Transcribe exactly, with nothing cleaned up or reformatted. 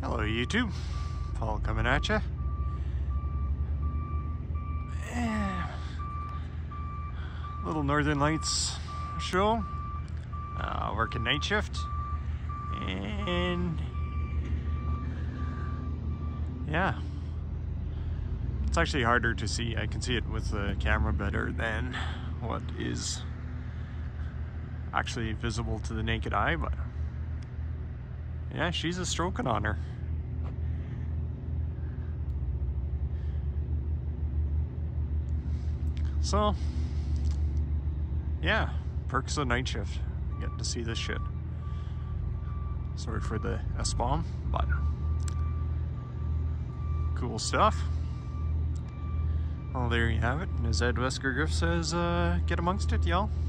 Hello YouTube, Paul coming at you. Little Northern Lights show, uh, working night shift, and yeah, it's actually harder to see. I can see it with the camera better than what is actually visible to the naked eye, but yeah, she's a stroking on her. So, yeah, perks of night shift. Getting to see this shit. Sorry for the S-bomb, but cool stuff. Well, there you have it. And as Ed Wesker Griff says, uh, get amongst it, y'all.